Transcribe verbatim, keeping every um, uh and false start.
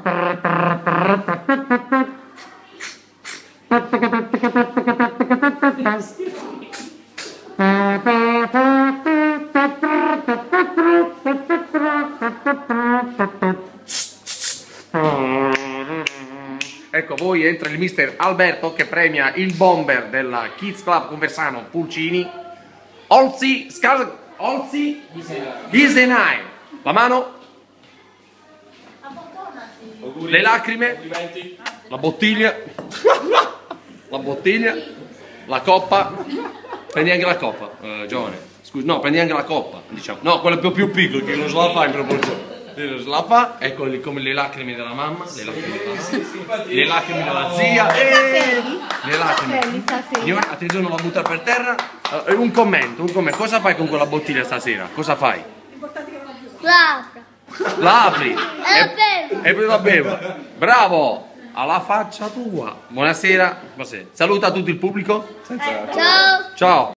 Ecco, voi entra il mister Alberto che premia il bomber della Kids Club Conversano Pulcini, Olzi Scar Olzi Ghisenai. La mano, le lacrime, la bottiglia, la bottiglia, la coppa. Prendi anche la coppa, eh, giovane. Scusi, no, prendi anche la coppa, diciamo. No, quello più, più piccolo che non se la fa in proporzione. Se la fa, ecco lì come le lacrime della mamma, le lacrime della mamma, le lacrime della zia, e le lacrime. Signore, attenzione, non la buttare per terra. Uh, un commento, un commento. Cosa fai con quella bottiglia stasera? Cosa fai? L'apri. La apri E e poi la bevo. Bravo! Alla faccia tua. Buonasera. Buonasera. Saluta tutto il pubblico. Ciao. Ciao.